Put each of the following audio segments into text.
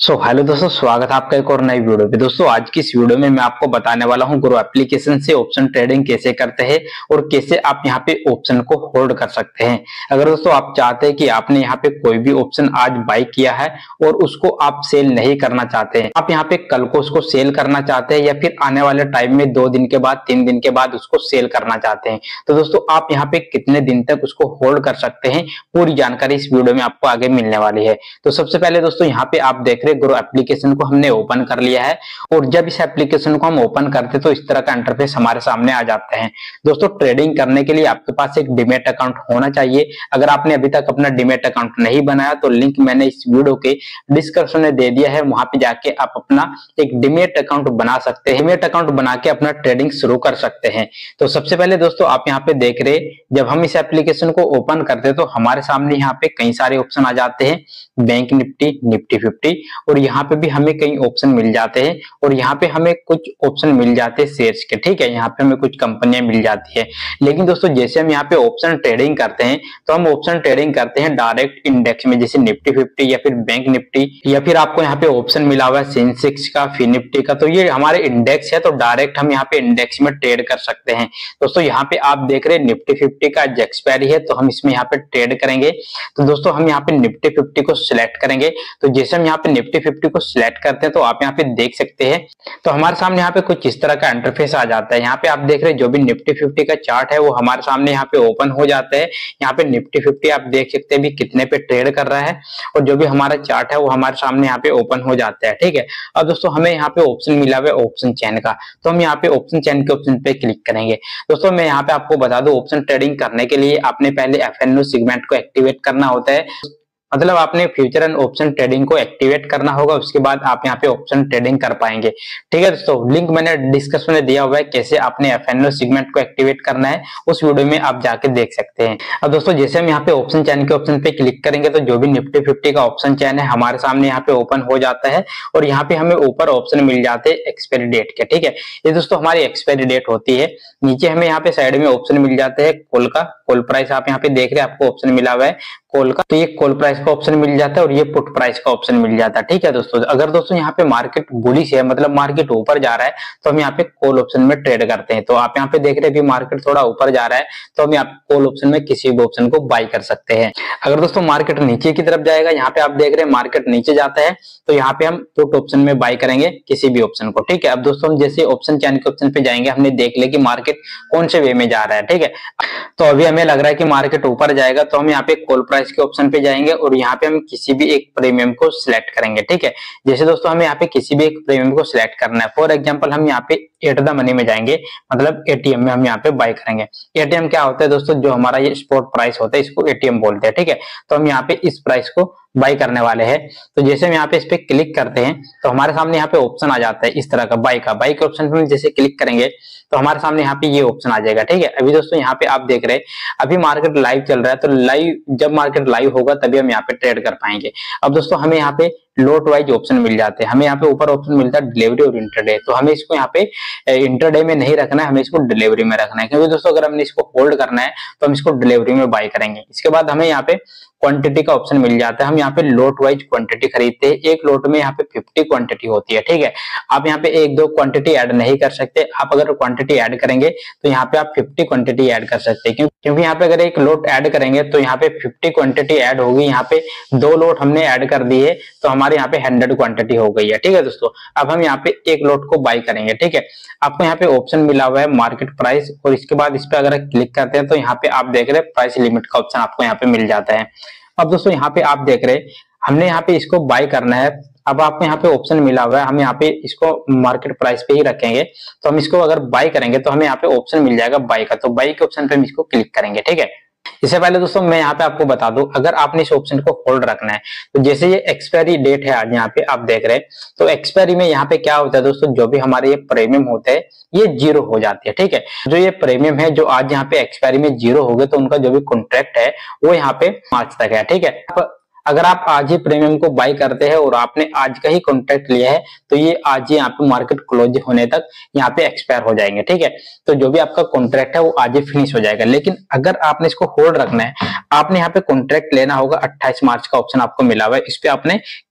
Hello दोस्तों, स्वागत है आपका एक और नई वीडियो पे। दोस्तों आज की इस वीडियो में मैं आपको बताने वाला हूं ग्रो एप्लीकेशन से ऑप्शन ट्रेडिंग कैसे करते हैं और कैसे आप यहां पे ऑप्शन को होल्ड कर सकते हैं। अगर दोस्तों आप चाहते हैं कि आपने यहां पे कोई भी ऑप्शन आज बाय किया है और उसको आप सेल नहीं करना चाहते हैं, आप यहां पे कल को उसको सेल करना चाहते हैं या फिर आने वाले टाइम में 2 दिन के बाद 3 दिन के बाद उसको सेल करना चाहते हैं, तो दोस्तों आप यहाँ पे कितने दिन तक उसको होल्ड कर सकते हैं, पूरी जानकारी इस वीडियो में आपको आगे मिलने वाली है। तो सबसे पहले दोस्तों यहाँ पे आप देख रहे ग्रो एप्लीकेशन को हमने ओपन कर लिया है और जब इस एप्लीकेशन को हम ओपन करते तो इस तरह का इंटरफेस हमारे सामने आ जाता है। दोस्तों ट्रेडिंग करने के लिए आपके पास एक डीमैट अकाउंट होना चाहिए। अगर आपने अभी तक अपना डीमैट अकाउंट नहीं बनाया तो लिंक मैंने इस वीडियो के डिस्क्रिप्शन में दे दिया है, वहां पे जाके आप अपना एक डीमैट अकाउंट बना सकते हैं। डीमैट अकाउंट बना के अपना ट्रेडिंग शुरू कर सकते हैं। तो सबसे पहले दोस्तों आप यहाँ पे देख रहे, जब हम इस एप्लीकेशन को ओपन करते हैं तो हमारे सामने यहाँ पे कई सारे ऑप्शन आ जाते हैं, बैंक निफ्टी, निफ्टी 50, और यहाँ पे भी हमें कई ऑप्शन मिल जाते हैं और यहाँ पे हमें कुछ ऑप्शन मिल जाते हैं शेयर्स के। ठीक है, यहाँ पे हमें कुछ कंपनियां मिल जाती है। लेकिन दोस्तों जैसे हम यहाँ पे ऑप्शन ट्रेडिंग करते हैं तो हम ऑप्शन ट्रेडिंग करते हैं डायरेक्ट इंडेक्स में, जैसे निफ्टी 50 या फिर बैंक निफ्टी, या फिर आपको यहाँ पे ऑप्शन मिला हुआ है सेंसेक्स का, फिन निफ्टी का, तो ये हमारे इंडेक्स है, तो डायरेक्ट हम यहाँ पे इंडेक्स में ट्रेड कर सकते हैं। दोस्तों यहाँ पे आप देख रहे हैं निफ्टी 50 का एक्सपायरी है, तो हम इसमें यहाँ पे ट्रेड करेंगे। तो दोस्तों हम यहाँ पे निफ्टी 50 को सिलेक्ट करेंगे। तो जैसे हम यहाँ पे निफ्टी 50 को सिलेक्ट करते हैं तो आप यहाँ पे देख सकते हैं, तो हमारे सामने यहाँ पे कुछ इस तरह का इंटरफेस आ जाता है। यहाँ पे आप देख रहे हैं जो भी निफ्टी 50 का चार्ट है वो हमारे सामने यहाँ पे ओपन हो जाता है। यहाँ पे निफ्टी 50 आप देख सकते हैं भी कितने पे ट्रेड कर रहा है और जो भी हमारा चार्ट है वो हमारे सामने यहाँ पे ओपन हो जाता है। ठीक है, अब दोस्तों हमें यहाँ पे ऑप्शन मिला हुआ है ऑप्शन चेन का, तो हम यहाँ पे ऑप्शन चेन के ऑप्शन पे क्लिक करेंगे। दोस्तों मैं यहाँ पे आपको बता दूं, ऑप्शन ट्रेडिंग करने के लिए आपने पहले एफएनओ सेगमेंट को एक्टिवेट करना होता है, मतलब आपने फ्यूचर एंड ऑप्शन ट्रेडिंग को एक्टिवेट करना होगा, उसके बाद आप यहाँ पे ऑप्शन ट्रेडिंग कर पाएंगे। ठीक है दोस्तों, लिंक मैंने डिस्क्रिप्शन में दिया हुआ है कैसे आपने एफएनओ सेगमेंट को एक्टिवेट करना है, उस वीडियो में आप जाके देख सकते हैं। अब दोस्तों जैसे हम यहाँ पे ऑप्शन चेन के ऑप्शन पे क्लिक करेंगे तो जो भी निफ्टी 50 का ऑप्शन चेन है हमारे सामने यहाँ पे ओपन हो जाता है और यहाँ पे हमें ऊपर ऑप्शन मिल जाते हैं एक्सपायरी डेट के। ठीक है, ये दोस्तों हमारी एक्सपायरी डेट होती है। नीचे हमें यहाँ पे साइड में ऑप्शन मिल जाते हैं कॉल का, कॉल प्राइस आप यहाँ पे देख रहे हैं, आपको ऑप्शन मिला हुआ है कॉल का, तो ये कॉल प्राइस का ऑप्शन मिल जाता है और ये पुट प्राइस का ऑप्शन मिल जाता है। ठीक है दोस्तों, अगर दोस्तों यहाँ पे मार्केट बुलिश है, मतलब मार्केट ऊपर जा रहा है, तो हम यहाँ पे कॉल ऑप्शन में ट्रेड करते हैं। तो आप यहाँ पे देख रहे हैं भी मार्केट थोड़ा ऊपर जा रहा है, तो हम यहाँ पे कॉल ऑप्शन में किसी भी ऑप्शन को बाय कर सकते हैं। अगर दोस्तों मार्केट नीचे की तरफ जाएगा, यहाँ पे आप देख रहे हैं मार्केट नीचे जाता है, तो यहाँ पे हम पुट ऑप्शन में बाय करेंगे किसी भी ऑप्शन को। ठीक है, अब दोस्तों हम जैसे ऑप्शन चेन के ऑप्शन पे जाएंगे, हमने देख लिया कि मार्केट कौन से वे में जा रहा है। ठीक है, तो अभी हमें लग रहा है कि मार्केट ऊपर जाएगा, तो हम यहाँ पे कॉल प्राइस के ऑप्शन पे जाएंगे और यहाँ पे हम किसी भी एक प्रीमियम को सिलेक्ट करेंगे। ठीक है, जैसे दोस्तों हमें यहाँ पे किसी भी एक प्रीमियम को सिलेक्ट करना है। फॉर एग्जांपल हम यहाँ पे एट द मनी में जाएंगे, मतलब एटीएम में हम यहाँ पे बाय करेंगे। एटीएम क्या होता है दोस्तों, जो हमारा ये स्पॉट प्राइस होता है इसको एटीएम बोलते हैं। ठीक है, तो हम यहाँ पे इस प्राइस को बाय करने वाले हैं। तो जैसे हम यहाँ पे इस पे क्लिक करते हैं तो हमारे सामने यहाँ पे ऑप्शन आ जाता है इस तरह का बाय का। बाय के ऑप्शन पे जैसे क्लिक करेंगे तो हमारे सामने यहाँ पे ये ऑप्शन आ जाएगा। ठीक है, अभी दोस्तों यहाँ पे आप देख रहे हैं अभी मार्केट लाइव चल रहा है, तो लाइव जब मार्केट लाइव होगा तभी हम यहाँ पे ट्रेड कर पाएंगे। अब दोस्तों हमें यहाँ पे लोट वाइज ऑप्शन मिल जाते हैं। हमें यहाँ पे ऊपर ऑप्शन मिलता है डिलीवरी और इंटरडे, तो हमें इसको यहाँ पे इंटरडे में नहीं रखना है, हमें इसको डिलीवरी में रखना है, क्योंकि दोस्तों अगर हमने इसको होल्ड करना है तो हम इसको डिलीवरी में बाय करेंगे। इसके बाद हमें यहाँ पे क्वांटिटी का ऑप्शन मिल जाता है। हम यहाँ पे लोट वाइज क्वांटिटी खरीदते हैं, एक लोट में यहाँ पे 50 क्वांटिटी होती है। ठीक है, आप यहाँ पे एक दो क्वांटिटी ऐड नहीं कर सकते, आप अगर क्वांटिटी ऐड करेंगे तो यहाँ पे आप 50 क्वांटिटी ऐड कर सकते हैं, क्योंकि यहाँ पे अगर एक लोट ऐड करेंगे तो यहाँ पे 50 क्वांटिटी ऐड होगी। यहाँ पे 2 लोट हमने ऐड कर दी है तो हमारे यहाँ पे 100 क्वांटिटी हो गई है। ठीक है दोस्तों, अब हम यहाँ पे एक लोट को बाय करेंगे। ठीक है, आपको यहाँ पे ऑप्शन मिला हुआ है मार्केट प्राइस और इसके बाद इस पे अगर क्लिक करते हैं तो यहाँ पे आप देख रहे हैं प्राइस लिमिट का ऑप्शन आपको यहाँ पे मिल जाता है। अब दोस्तों यहाँ पे आप देख रहे हैं हमने यहाँ पे इसको बाय करना है। अब आपको यहाँ पे ऑप्शन मिला हुआ है, हम यहाँ पे इसको मार्केट प्राइस पे ही रखेंगे, तो हम इसको अगर बाय करेंगे तो हमें यहाँ पे ऑप्शन मिल जाएगा बाय का, तो बाय के ऑप्शन पे हम इसको क्लिक करेंगे। ठीक है, इससे पहले दोस्तों मैं यहाँ पे आपको बता दूं, अगर आपने इस ऑप्शन को होल्ड रखना है तो जैसे ये एक्सपायरी डेट है आज यहाँ पे आप देख रहे हैं, तो एक्सपायरी में यहाँ पे क्या होता है दोस्तों, जो भी हमारे ये प्रीमियम होते हैं ये 0 हो जाती है। ठीक है, जो ये प्रीमियम है जो आज यहाँ पे एक्सपायरी में 0 हो गए, तो उनका जो भी कॉन्ट्रैक्ट है वो यहाँ पे मार्च तक है। ठीक है, अगर आप आज ही प्रीमियम को बाय करते हैं और आपने आज का ही कॉन्ट्रैक्ट लिया है तो ये आज ही यहाँ पे मार्केट क्लोज होने तक यहाँ पे एक्सपायर हो जाएंगे। ठीक है, तो जो भी आपका कॉन्ट्रैक्ट है वो आज ही फिनिश हो जाएगा। लेकिन अगर आपने इसको होल्ड रखना है, आपने यहाँ पे कॉन्ट्रैक्ट लेना होगा। 28 मार्च का ऑप्शन आपको मिला हुआ है, इस पे आपने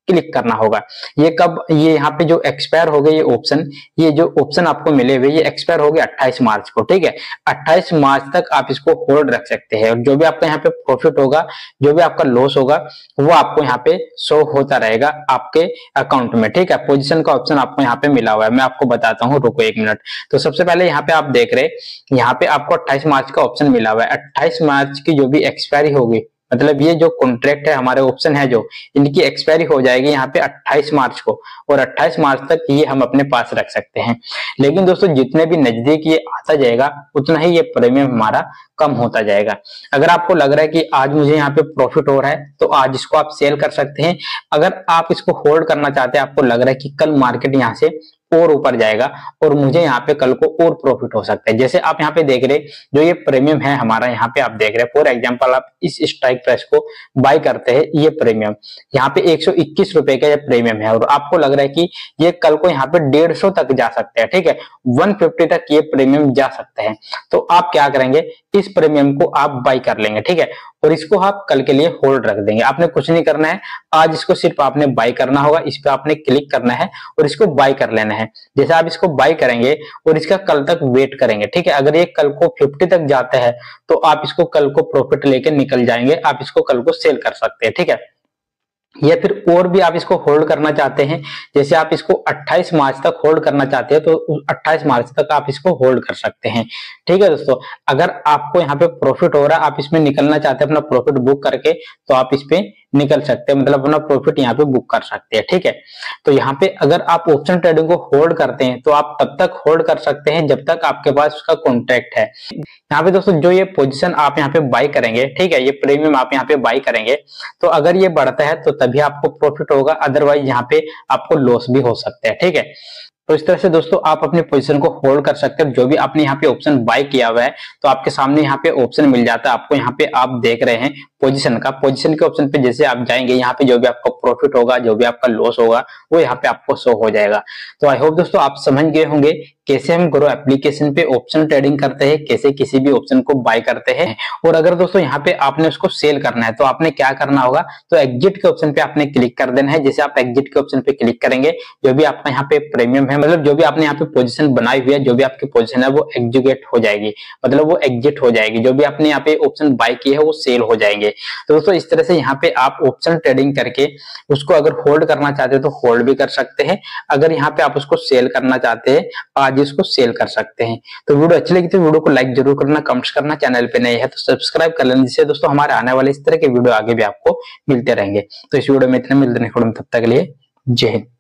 क्लिक करना होगा। ये कब, ये यहाँ पे जो एक्सपायर हो गए ये ऑप्शन, ये जो ऑप्शन आपको मिले हुए ये एक्सपायर हो गए 28 मार्च को, ठीक है। 28 मार्च तक आप इसको होल्ड रख सकते हैं और जो भी आपका यहाँ पे प्रॉफिट होगा, जो भी आपका लॉस होगा, वो आपको यहाँ पे शो होता रहेगा आपके अकाउंट में, ठीक है। पोजीशन का ऑप्शन आपको यहाँ पे मिला हुआ है, मैं आपको बताता हूँ, रुको 1 मिनट। तो सबसे पहले यहाँ पे आप देख रहे, यहाँ पे आपको 28 मार्च का ऑप्शन मिला हुआ है। 28 मार्च की जो भी एक्सपायरी होगी, मतलब ये जो कॉन्ट्रैक्ट है, हमारे ऑप्शन है जो, इनकी एक्सपायरी हो जाएगी यहाँ पे 28 मार्च को, और 28 मार्च तक ये हम अपने पास रख सकते हैं। लेकिन दोस्तों जितने भी नजदीक ये आता जाएगा उतना ही ये प्रीमियम हमारा कम होता जाएगा। अगर आपको लग रहा है कि आज मुझे यहाँ पे प्रॉफिट हो रहा है तो आज इसको आप सेल कर सकते हैं। अगर आप इसको होल्ड करना चाहते हैं, आपको लग रहा है कि कल मार्केट यहाँ से और ऊपर जाएगा और मुझे यहाँ पे कल को और प्रॉफिट हो सकता है, जैसे आप यहाँ पे देख रहे, जो ये प्रीमियम है हमारा, यहाँ पे आप देख रहे हैं, फॉर एग्जांपल आप इस स्ट्राइक प्राइस को बाय करते हैं, ये प्रीमियम यहाँ पे 121 रुपए का ये प्रीमियम है और आपको लग रहा है कि ये कल को यहाँ पे 150 तक जा सकते हैं, ठीक है, 150 तक ये प्रीमियम जा सकते हैं। तो आप क्या करेंगे, इस प्रीमियम को आप बाय कर लेंगे, ठीक है, और इसको आप कल के लिए होल्ड रख देंगे। आपने कुछ नहीं करना है, आज इसको सिर्फ आपने बाय करना होगा, इस पे आपने क्लिक करना है और इसको बाय कर लेना है। जैसे आप इसको बाय करेंगे और इसका कल तक वेट करेंगे, ठीक है, अगर ये कल को 50 तक जाता है तो आप इसको कल को प्रॉफिट लेके निकल जाएंगे, आप इसको कल को सेल कर सकते हैं, ठीक है। या फिर और भी आप इसको होल्ड करना चाहते हैं, जैसे आप इसको 28 मार्च तक होल्ड करना चाहते हैं तो 28 मार्च तक आप इसको होल्ड कर सकते हैं, ठीक है दोस्तों। अगर आपको यहाँ पे प्रॉफिट हो रहा है, आप इसमें निकलना चाहते हैं अपना प्रॉफिट बुक करके, तो आप इस पे निकल सकते हैं, मतलब अपना प्रॉफिट यहाँ पे बुक कर सकते हैं, ठीक है। तो यहाँ पे अगर आप ऑप्शन ट्रेडिंग को होल्ड करते हैं तो आप तब तक होल्ड कर सकते हैं जब तक आपके पास उसका कॉन्ट्रैक्ट है। यहाँ पे दोस्तों जो ये पोजीशन आप यहाँ पे बाय करेंगे, ठीक है, ये प्रीमियम आप यहाँ पे बाय करेंगे, तो अगर ये बढ़ता है तो तभी आपको प्रॉफिट होगा, अदरवाइज यहाँ पे आपको लॉस भी हो सकता है, ठीक है। तो इस तरह से दोस्तों आप अपनी पोजीशन को होल्ड कर सकते हैं। जो भी आपने यहाँ पे ऑप्शन बाय किया हुआ है तो आपके सामने यहाँ पे ऑप्शन मिल जाता है आपको, यहाँ पे आप देख रहे हैं पोजीशन का, पोजीशन के ऑप्शन पे जैसे आप जाएंगे, यहाँ पे जो भी आपका प्रॉफिट होगा, जो भी आपका लॉस होगा, वो यहाँ पे आपको शो हो जाएगा। तो आई होप दोस्तों आप समझ गए होंगे कैसे हम ग्रो एप्लीकेशन पे ऑप्शन ट्रेडिंग करते हैं, कैसे किसी भी ऑप्शन को बाय करते हैं। और अगर दोस्तों यहाँ पे आपने उसको सेल करना है तो आपने क्या करना होगा, तो एग्जिट के ऑप्शन पे आपने क्लिक कर देना है। जैसे आप एग्जिट के ऑप्शन पे क्लिक करेंगे, जो भी आपका यहाँ पे प्रीमियम है, मतलब जो भी आपने यहाँ पे पोजीशन बनाई हुई है, जो भी आपकी पोजीशन है वो एग्जीक्यूट हो जाएगी, मतलब वो एग्जिट हो जाएगी। जो भी आपने यहाँ पे ऑप्शन बाय किए है वो सेल हो जाएंगे। तो दोस्तों इस तरह से यहाँ पे आप ऑप्शन ट्रेडिंग करके उसको अगर होल्ड करना चाहते हैं तो होल्ड भी कर सकते हैं, अगर यहाँ पे आप उसको सेल करना चाहते हैं आज इसको सेल कर सकते हैं। तो वीडियो अच्छी लगी तो वीडियो को लाइक जरूर करना, कमेंट्स करना, चैनल पे नए है तो सब्सक्राइब कर लेना, जिससे दोस्तों हमारे आने वाले इस तरह के वीडियो आगे भी आपको मिलते रहेंगे। तो इस वीडियो में इतना, मिलते हैं तब तक के लिए जय हिंद।